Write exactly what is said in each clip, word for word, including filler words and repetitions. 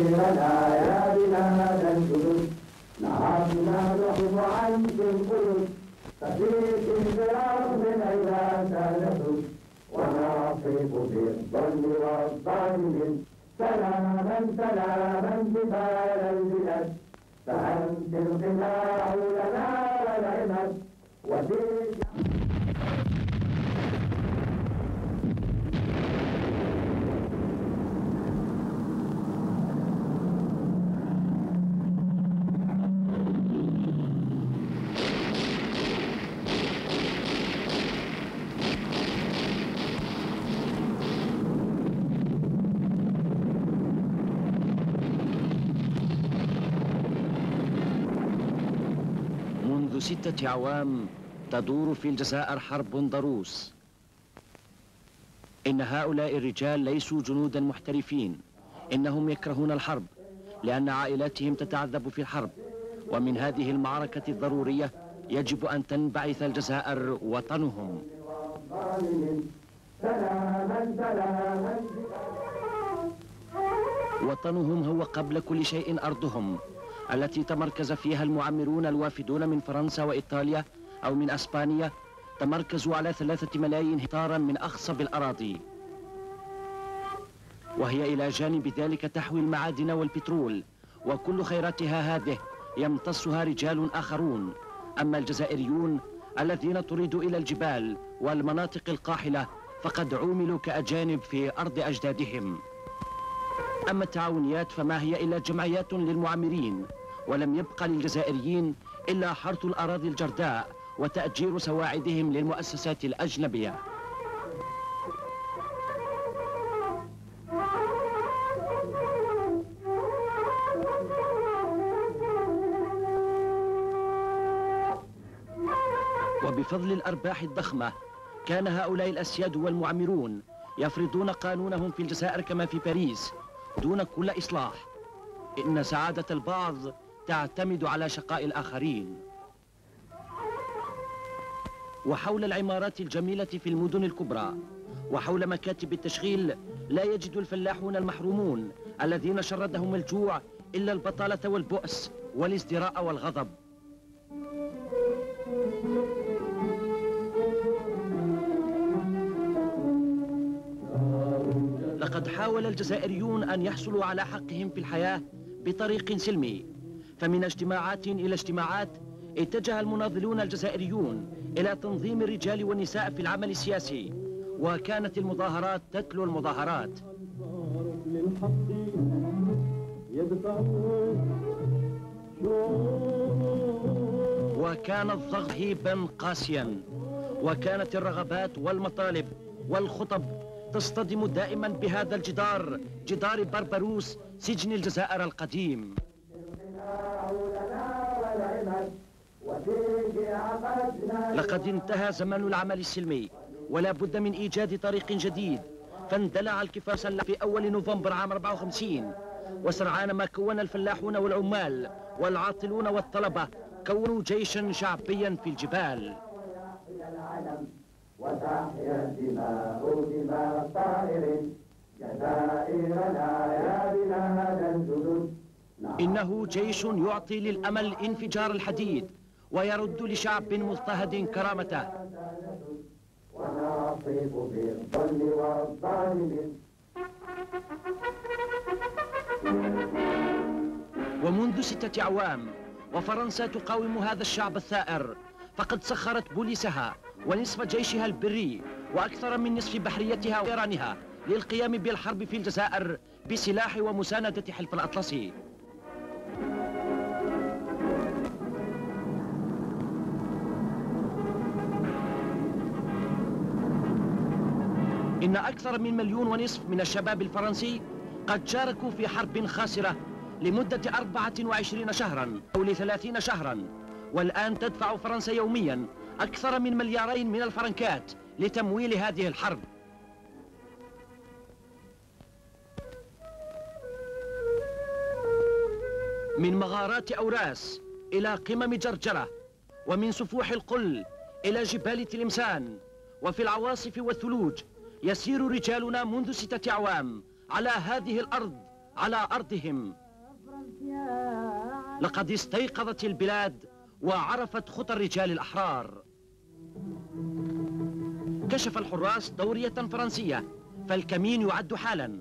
جزائرنا يا بلاد الجدد نهارنا نحب عنكم القدس تفيك برغم إذا سالتم ونصيب بالظل والظالمين سلاما سلاما جبال البلاد فأنت الغناء لنا والعماد وفيك منذ ستة أعوام تدور في الجزائر حرب ضروس. إن هؤلاء الرجال ليسوا جنودا محترفين، إنهم يكرهون الحرب لأن عائلاتهم تتعذب في الحرب، ومن هذه المعركة الضرورية يجب أن تنبعث الجزائر وطنهم. وطنهم هو قبل كل شيء أرضهم التي تمركز فيها المعمرون الوافدون من فرنسا وإيطاليا أو من أسبانيا. تمركزوا على ثلاثة ملايين هكتارا من أخصب الأراضي، وهي إلى جانب ذلك تحوي المعادن والبترول، وكل خيراتها هذه يمتصها رجال آخرون. أما الجزائريون الذين طردوا إلى الجبال والمناطق القاحلة فقد عوملوا كأجانب في أرض أجدادهم. أما التعاونيات فما هي إلا جمعيات للمعمرين، ولم يبقى للجزائريين إلا حرث الأراضي الجرداء وتأجير سواعدهم للمؤسسات الأجنبية. وبفضل الأرباح الضخمة كان هؤلاء الأسياد والمعمرون يفرضون قانونهم في الجزائر كما في باريس دون كل إصلاح. إن سعادة البعض تعتمد على شقاء الآخرين. وحول العمارات الجميلة في المدن الكبرى وحول مكاتب التشغيل لا يجد الفلاحون المحرومون الذين شردهم الجوع إلا البطالة والبؤس والازدراء والغضب. لقد حاول الجزائريون أن يحصلوا على حقهم في الحياة بطريق سلمي، فمن اجتماعات إلى اجتماعات اتجه المناضلون الجزائريون إلى تنظيم الرجال والنساء في العمل السياسي، وكانت المظاهرات تتلو المظاهرات. وكان الضغط هيبا قاسيا، وكانت الرغبات والمطالب والخطب تصطدم دائما بهذا الجدار، جدار بربروس سجن الجزائر القديم. لقد انتهى زمن العمل السلمي ولا بد من إيجاد طريق جديد، فاندلع الكفاح في أول نوفمبر عام أربعة وخمسين، وسرعان ما كون الفلاحون والعمال والعاطلون والطلبة كونوا جيشا شعبيا في الجبال. وتحيا الدماء دماء الطائر جزائرنا يا بلاد الجدد. إنه جيش يعطي للأمل انفجار الحديد ويرد لشعب مضطهد كرامته. ونصيب بالظل والظالمين. ومنذ ستة أعوام وفرنسا تقاوم هذا الشعب الثائر، فقد سخرت بوليسها ونصف جيشها البري وأكثر من نصف بحريتها وطيرانها للقيام بالحرب في الجزائر بسلاح ومساندة حلف الأطلسي. إن أكثر من مليون ونصف من الشباب الفرنسي قد شاركوا في حرب خاسرة لمدة أربعة وعشرين شهرا أو لثلاثين شهرا، والآن تدفع فرنسا يوميا أكثر من مليارين من الفرنكات لتمويل هذه الحرب. من مغارات أوراس إلى قمم جرجرة، ومن سفوح القل إلى جبال تلمسان، وفي العواصف والثلوج يسير رجالنا منذ ستة أعوام على هذه الأرض على أرضهم. لقد استيقظت البلاد وعرفت خطى الرجال الأحرار. كشف الحراس دورية فرنسية، فالكمين يعد حالا.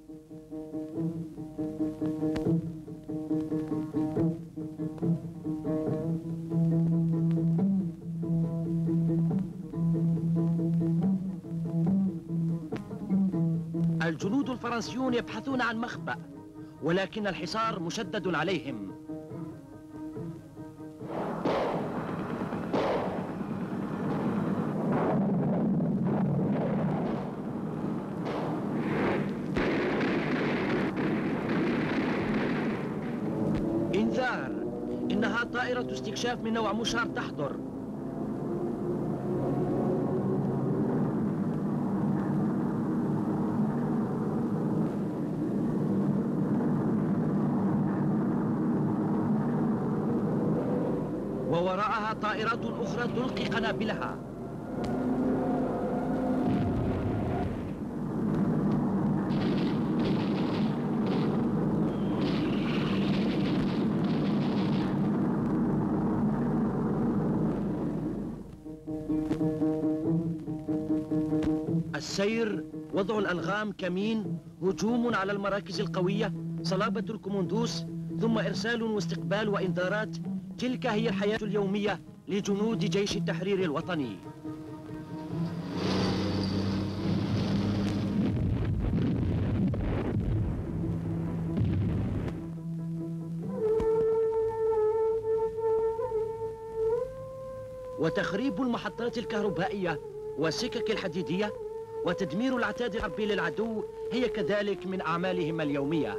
الجنود الفرنسيون يبحثون عن مخبأ، ولكن الحصار مشدد عليهم. انذار، إنها طائرة استكشاف من نوع مشار تحضر. ووراءها طائرات أخرى تلقي قنابلها. السير، وضع الألغام، كمين، هجوم على المراكز القوية، صلابة الكوموندوس، ثم إرسال واستقبال وإنذارات. تلك هي الحياة اليومية لجنود جيش التحرير الوطني. وتخريب المحطات الكهربائية والسكك الحديدية وتدمير العتاد الحربي للعدو هي كذلك من أعمالهم اليومية.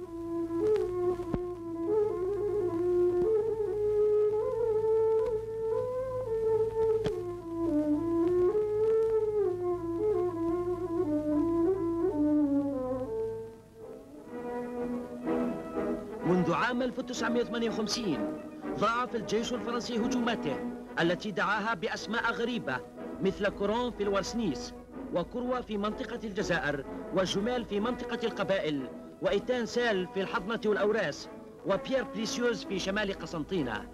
منذ عام ألف وتسعمائة وثمانية وخمسين ضاعف الجيش الفرنسي هجوماته التي دعاها بأسماء غريبة، مثل كورون في الورسنيس، وكروة في منطقة الجزائر، وجمال في منطقة القبائل، وإيتان سال في الحضنة والأوراس، وبيير بريسيوز في شمال قسنطينة.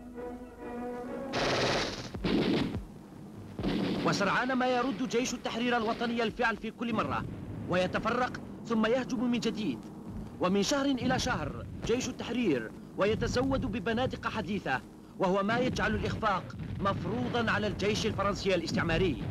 وسرعان ما يرد جيش التحرير الوطني الفعل في كل مرة، ويتفرق ثم يهجم من جديد. ومن شهر إلى شهر جيش التحرير ويتزود ببنادق حديثة، وهو ما يجعل الإخفاق مفروضا على الجيش الفرنسي الاستعماري.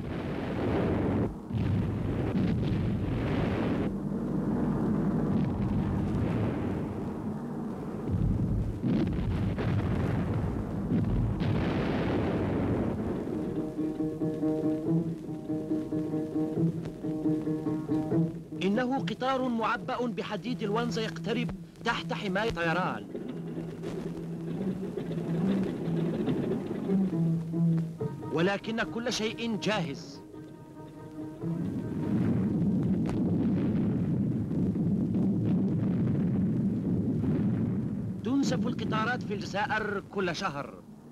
إنه قطار معبأ بحديد الونزة يقترب تحت حماية طيران. ولكن كل شيء جاهز. تنسف القطارات في الجزائر كل شهر.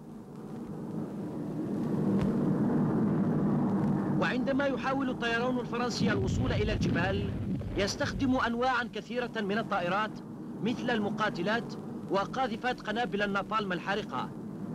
وعندما يحاول الطيران الفرنسي الوصول إلى الجبال يستخدم أنواعا كثيرة من الطائرات مثل المقاتلات وقاذفات قنابل النابالم الحارقة.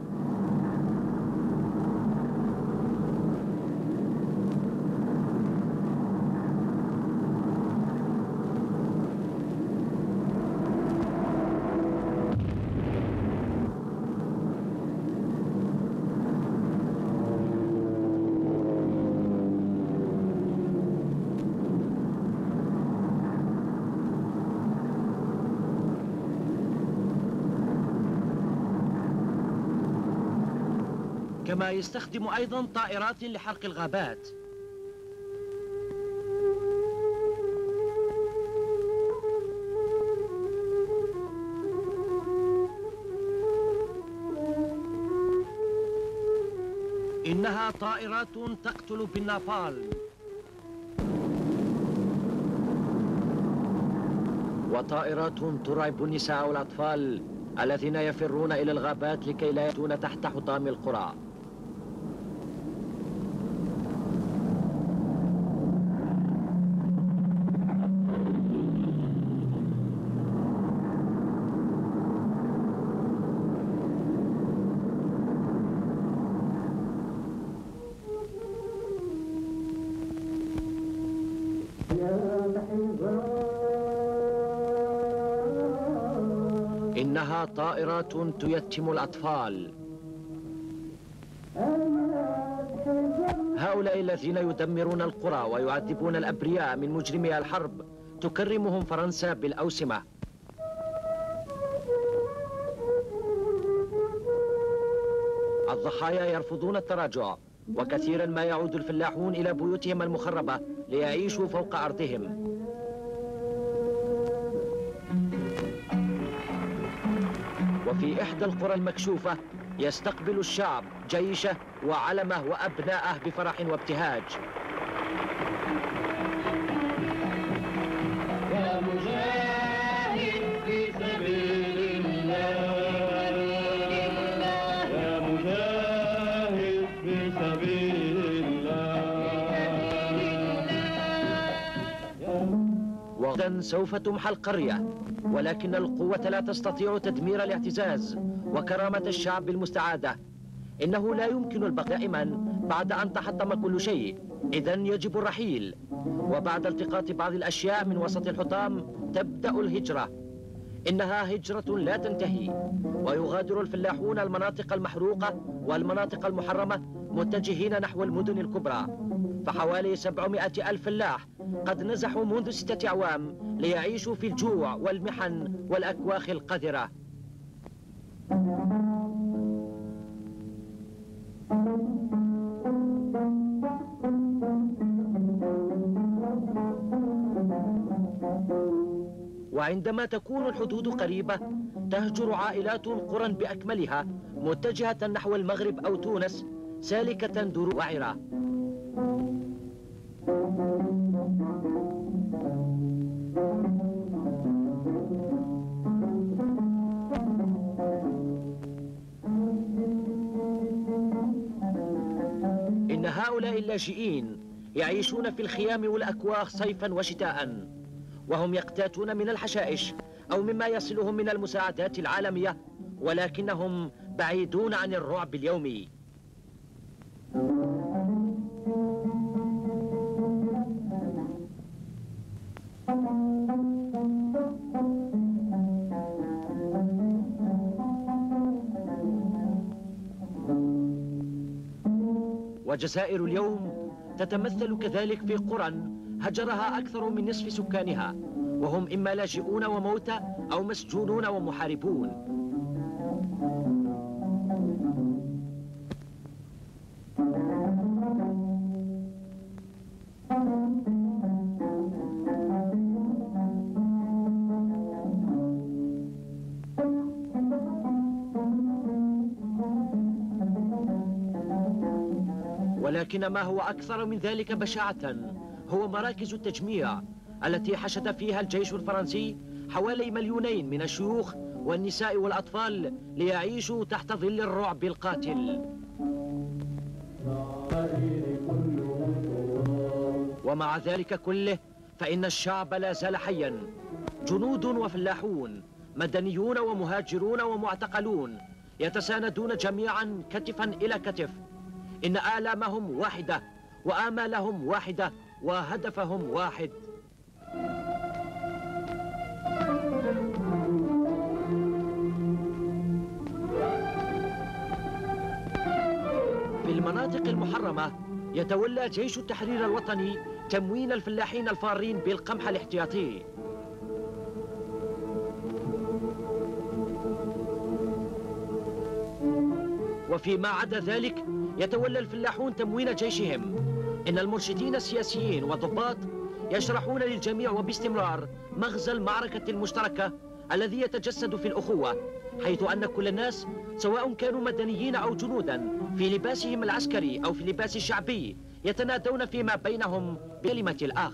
كما يستخدم أيضا طائرات لحرق الغابات. إنها طائرات تقتل بالنابالم. وطائرات ترعب النساء والأطفال الذين يفرون إلى الغابات لكي لا يأتون تحت حطام القرى. إنها طائرات تيتم الأطفال. هؤلاء الذين يدمرون القرى ويعذبون الأبرياء من مجرمي الحرب تكرمهم فرنسا بالأوسمة. الضحايا يرفضون التراجع، وكثيرا ما يعود الفلاحون إلى بيوتهم المخربة ليعيشوا فوق أرضهم. وفي إحدى القرى المكشوفة يستقبل الشعب جيشه وعلمه وأبناءه بفرح وابتهاج. يا مجاهد في سبيل الله، يا مجاهد في سبيل الله. وغدا سوف تمحى القرية، ولكن القوة لا تستطيع تدمير الاعتزاز وكرامة الشعب المستعادة. إنه لا يمكن البقاء دائما بعد أن تحطم كل شيء، إذن يجب الرحيل. وبعد التقاط بعض الأشياء من وسط الحطام تبدأ الهجرة. إنها هجرة لا تنتهي، ويغادر الفلاحون المناطق المحروقة والمناطق المحرمة متجهين نحو المدن الكبرى. فحوالي سبعمائة ألف فلاح قد نزحوا منذ ستة أعوام ليعيشوا في الجوع والمحن والأكواخ القذرة. وعندما تكون الحدود قريبة تهجر عائلات قرى بأكملها متجهة نحو المغرب أو تونس سالكة دروب وعرة. إن هؤلاء اللاجئين يعيشون في الخيام والأكواخ صيفا وشتاء، وهم يقتاتون من الحشائش أو مما يصلهم من المساعدات العالمية، ولكنهم بعيدون عن الرعب اليومي. وجزائر اليوم تتمثل كذلك في قرى هجرها أكثر من نصف سكانها، وهم إما لاجئون وموتى أو مسجونون ومحاربون. ولكن ما هو أكثر من ذلك بشاعة هو مراكز التجميع التي حشد فيها الجيش الفرنسي حوالي مليونين من الشيوخ والنساء والأطفال ليعيشوا تحت ظل الرعب القاتل. ومع ذلك كله فإن الشعب لا زال حيا، جنود وفلاحون، مدنيون ومهاجرون ومعتقلون، يتساندون جميعا كتفا إلى كتف. إن آلامهم واحدة وآمالهم واحدة وهدفهم واحد. في المناطق المحرمة يتولى جيش التحرير الوطني تموين الفلاحين الفارين بالقمح الاحتياطي. وفيما عدا ذلك يتولى الفلاحون تموين جيشهم. إن المرشدين السياسيين والضباط يشرحون للجميع وباستمرار مغزى المعركة المشتركة الذي يتجسد في الأخوة، حيث أن كل الناس سواء كانوا مدنيين أو جنودا في لباسهم العسكري أو في لباس الشعبي يتنادون فيما بينهم بكلمة الأخ.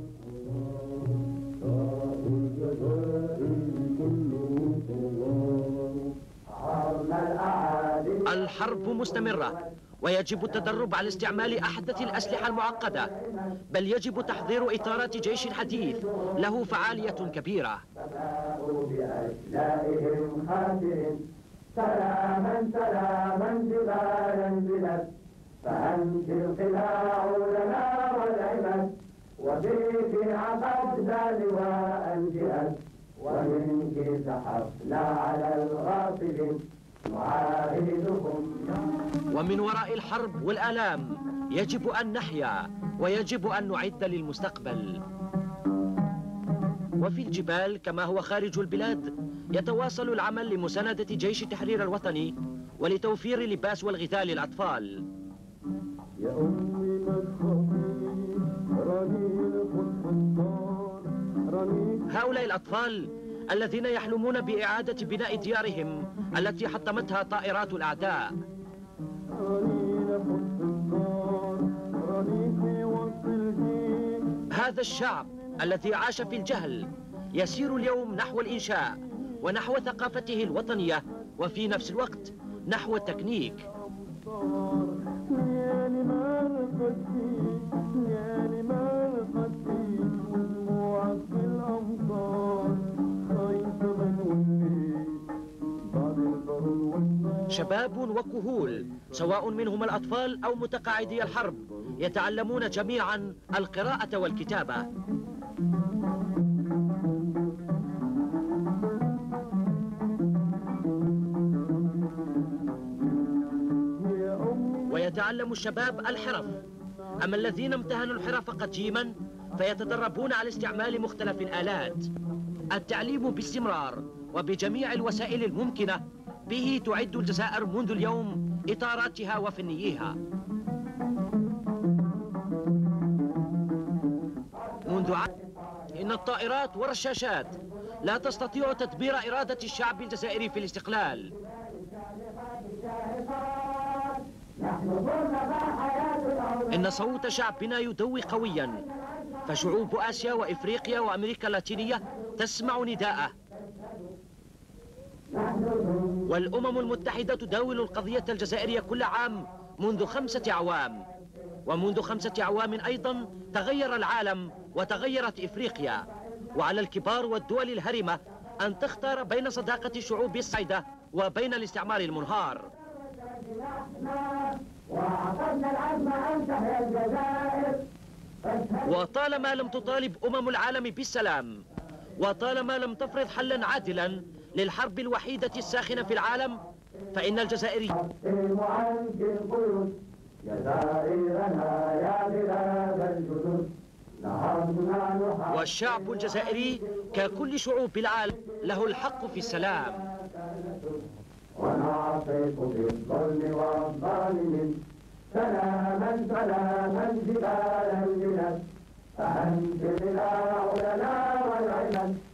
الحرب مستمرة، ويجب التدرب على استعمال أحدث الأسلحة المعقدة، بل يجب تحضير إطارات جيش حديث له فعالية كبيرة. سلاما سلاما جبالا جلت، فأنت القلاع لنا والعمد، وفيك عقدنا لواء جهت، ومنك سحبنا على الغاصب نعاهدكم. ومن وراء الحرب والآلام يجب أن نحيا ويجب أن نعد للمستقبل. وفي الجبال كما هو خارج البلاد يتواصل العمل لمساندة جيش التحرير الوطني ولتوفير اللباس والغذاء للأطفال. يا أمي مدخلي رنين الخطار رنين. هؤلاء الأطفال الذين يحلمون بإعادة بناء ديارهم التي حطمتها طائرات الأعداء. هذا الشعب الذي عاش في الجهل يسير اليوم نحو الإنشاء ونحو ثقافته الوطنية وفي نفس الوقت نحو التكنيك. شباب وكهول سواء منهم الأطفال أو متقاعدي الحرب يتعلمون جميعا القراءة والكتابة. ويتعلم الشباب الحرف، أما الذين امتهنوا الحرف قديما فيتدربون على استعمال مختلف الآلات. التعليم باستمرار وبجميع الوسائل الممكنة به تعد الجزائر منذ اليوم إطاراتها وفنييها. منذ عام إن الطائرات والرشاشات لا تستطيع تدمير إرادة الشعب الجزائري في الاستقلال. إن صوت شعبنا يدوي قويا، فشعوب آسيا وإفريقيا وأمريكا اللاتينية تسمع نداءه، والأمم المتحدة تداول القضية الجزائرية كل عام منذ خمسة أعوام. ومنذ خمسة أعوام أيضا تغير العالم وتغيرت إفريقيا، وعلى الكبار والدول الهرمة أن تختار بين صداقة الشعوب السعيدة وبين الاستعمار المنهار. وطالما لم تطالب أمم العالم بالسلام، وطالما لم تفرض حلا عادلا للحرب الوحيدة الساخنة في العالم، فإن الجزائري والشعب الجزائري ككل شعوب العالم له الحق في السلام. ونعطيك بالظلم والظالمين سلاما سلاما جبال الجنان فأنت الإله لنا والعمل.